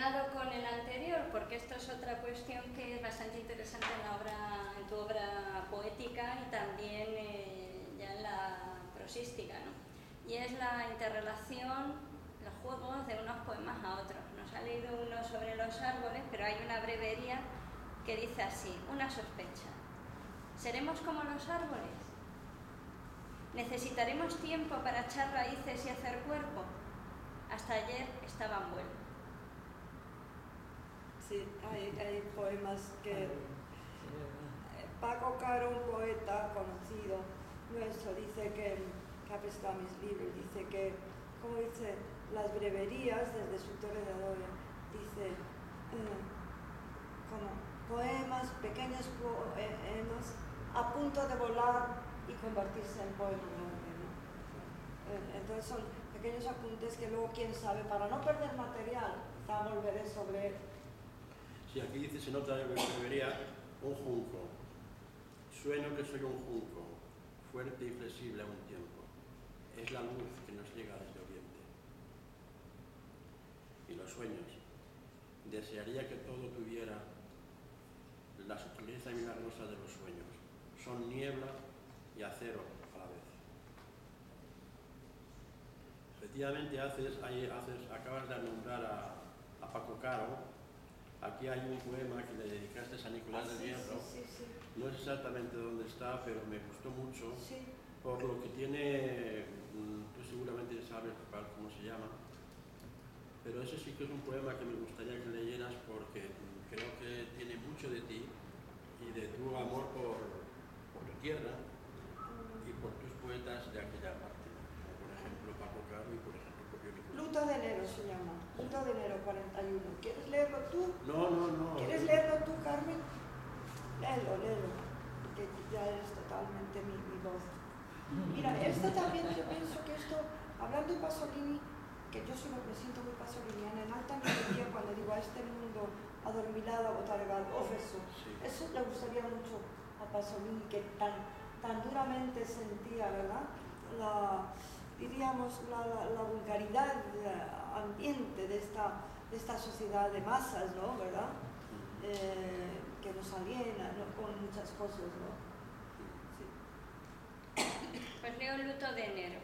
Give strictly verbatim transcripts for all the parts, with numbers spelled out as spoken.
relacionado con el anterior, porque esto es otra cuestión que es bastante interesante en, la obra, en tu obra poética y también eh, ya en la prosística, ¿no? Y es la interrelación, los juegos de unos poemas a otros. Nos ha leído uno sobre los árboles, pero hay una brevería que dice así, una sospecha. ¿Seremos como los árboles? ¿Necesitaremos tiempo para echar raíces y hacer cuerpo? Hasta ayer estaban buenos. Sí, hay, hay poemas que... Paco Caro, un poeta conocido nuestro, dice que, que ha prestado mis libros, dice que, como dice, las breverías desde su torre de Adobe, dice, eh, como poemas, pequeños poemas, a punto de volar y convertirse en poema grande, ¿no? Eh, entonces son pequeños apuntes que luego, quién sabe, para no perder material, ya volveré sobre él. Sí, aquí dice, se nota en la brevería, un junco. Sueño que soy un junco, fuerte y flexible a un tiempo. Es la luz que nos llega desde Oriente. Y los sueños. Desearía que todo tuviera la sutileza milagrosa de los sueños. Son niebla y acero a la vez. Efectivamente, haces, hay, haces, acabas de nombrar a, a Paco Caro. Aquí hay un poema que le dedicaste a Nicolás ah, del sí, Hierro. Sí, sí, sí. No sé exactamente dónde está, pero me gustó mucho. Sí. Por lo que tiene, tú seguramente sabes cómo se llama, pero ese sí que es un poema que me gustaría que leyeras porque creo que tiene mucho de ti y de tu amor por, por tu tierra y por tus poetas de aquella parte, como por ejemplo Paco Caro y por ejemplo Propio Nicolás. Luto de enero se llama, Luto de enero cuarenta y uno. ¿Quieres leerlo tú? No, no, no. ¿Quieres no. leerlo tú, Carmen? Léelo, léelo, que ya es totalmente mi, mi voz. Mira, esto también, yo pienso que esto, hablando de Pasolini, que yo soy, me siento muy pasoliniana, en alta melodía cuando digo a este mundo adormilado, abotargado, ofeso, Sí. eso le gustaría mucho a Pasolini, que tan, tan duramente sentía, ¿verdad? La, diríamos, la, la, la vulgaridad ambiente de esta, de esta sociedad de masas, ¿no? ¿Verdad? Eh, que nos aliena, ¿no? Con muchas cosas, ¿no? Pues leo Luto de enero.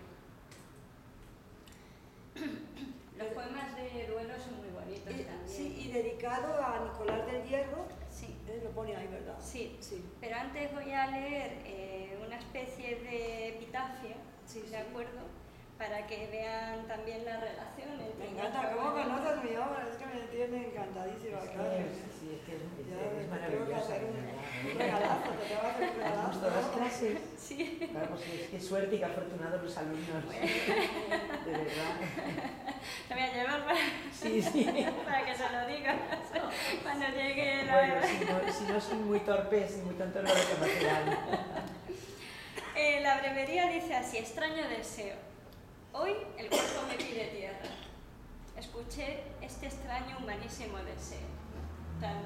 Los poemas de duelo son muy bonitos y, también. Sí, y dedicado a Nicolás del Hierro. Sí. Eh, lo pone ahí, ¿verdad? Sí, sí. Pero antes voy a leer eh, una especie de epitafio, sí, ¿de sí. acuerdo? Para que vean también la relación entre... Me encanta, ¿cómo conoces mi obra? Es que me tiene encantadísima. Sí, Carmen. sí, es que es, es, ya, es maravillosa. Te tengo que hacer un regalazo, te tengo que hacer un regalazo. ¿Todas las clases? Sí. Claro, pues es que suerte y que afortunados los alumnos. De verdad. Te voy a llevar para, sí, sí. para que se lo digas cuando llegue la... Bueno, si no, si no son muy torpes y muy tontos, lo reconocerán. Eh, la brevería dice así, extraño deseo. Hoy el cuerpo me pide tierra. Escuché este extraño humanísimo deseo, tan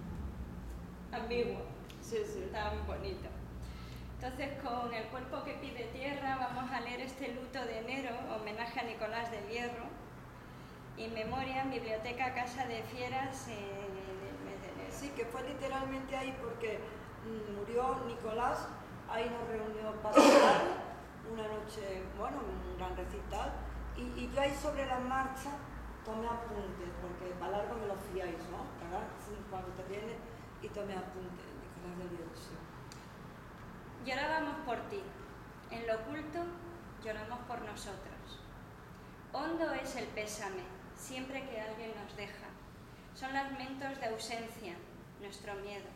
ambiguo, sí, sí. tan bonito. Entonces, con el cuerpo que pide tierra, vamos a leer este Luto de enero, homenaje a Nicolás del Hierro, y memoria en Biblioteca Casa de Fieras eh, del mes de enero. Sí, que fue literalmente ahí porque murió Nicolás, ahí nos reunió Pascal, una noche, bueno, un gran recital, y, y yo ahí sobre la marcha tomé apuntes, porque a largo me lo fiáis, ¿no? ¿Verdad? Sí, cuando te viene y tomé apuntes, Nicolás del Hierro, sí. Llorábamos por ti, en lo oculto lloramos por nosotros. Hondo es el pésame, siempre que alguien nos deja. Son lamentos de ausencia, nuestro miedo.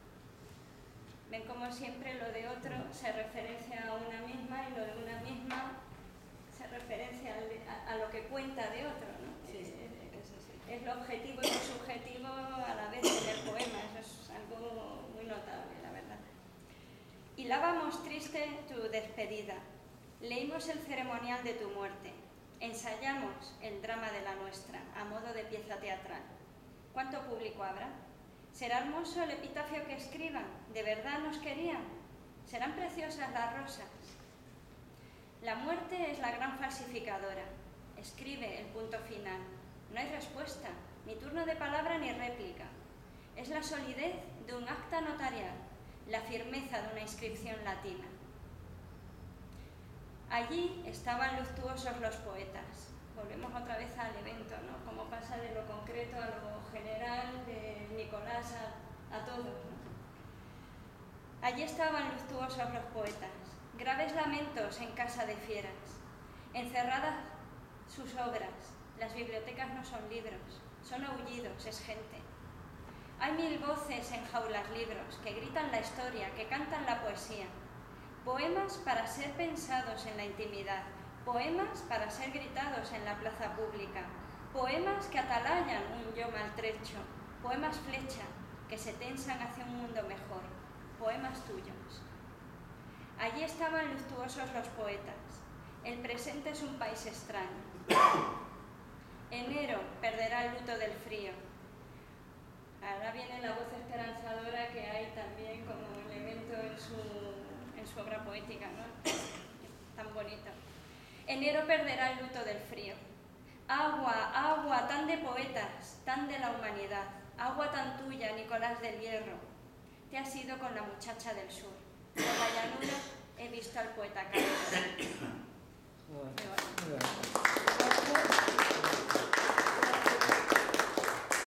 Ven como siempre lo de otro se referencia a una misma y lo de una misma se referencia a, a lo que cuenta de otro, ¿no? Sí, es, eso sí. es lo objetivo y lo subjetivo a la vez en el poema, eso es algo muy notable, la verdad. Hilábamos triste tu despedida, leímos el ceremonial de tu muerte, ensayamos el drama de la nuestra, a modo de pieza teatral. ¿Cuánto público habrá? ¿Será hermoso el epitafio que escriban? ¿De verdad nos querían? ¿Serán preciosas las rosas? La muerte es la gran falsificadora. Escribe el punto final. No hay respuesta, ni turno turno de palabra ni réplica. Es la solidez de un acta notarial, la firmeza de una inscripción latina. Allí estaban luctuosos los poetas. Volvemos otra vez al evento, ¿no? Cómo pasa de lo concreto a lo general, de Nicolás a, a todo, ¿no? Allí estaban luctuosos los poetas, graves lamentos en casa de fieras, encerradas sus obras. Las bibliotecas no son libros, son aullidos, es gente. Hay mil voces en jaulas libros que gritan la historia, que cantan la poesía. Poemas para ser pensados en la intimidad, poemas para ser gritados en la plaza pública, poemas que atalayan un yo maltrecho, poemas flecha que se tensan hacia un mundo mejor, poemas tuyos. Allí estaban luctuosos los poetas. El presente es un país extraño. Enero perderá el luto del frío. Ahora viene la voz esperanzadora que hay también como elemento en su, en su obra poética, ¿no? Tan bonito. Enero perderá el luto del frío. Agua, agua, tan de poetas, tan de la humanidad. Agua tan tuya, Nicolás del Hierro. Te has ido con la muchacha del sur. Por la llanura he visto